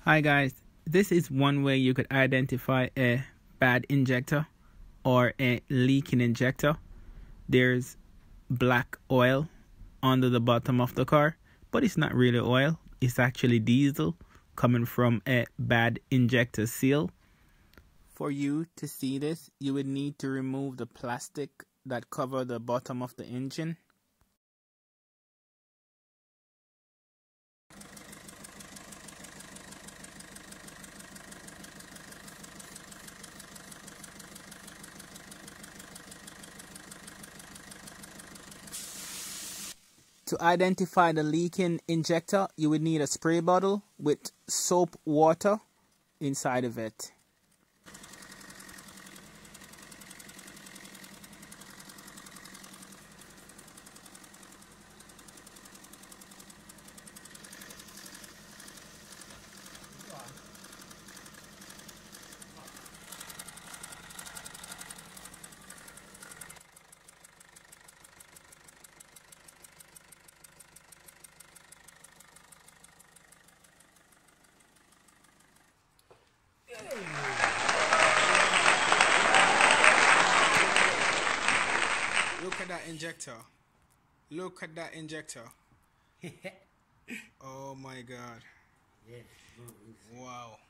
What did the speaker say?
Hi guys, this is one way you could identify a bad injector or a leaking injector. There's black oil under the bottom of the car, but it's not really oil, it's actually diesel coming from a bad injector seal. For you to see this, you would need to remove the plastic that cover the bottom of the engine. To identify the leaking injector, you would need a spray bottle with soap water inside of it. Look at that injector. Look at that injector. Oh my God. Wow.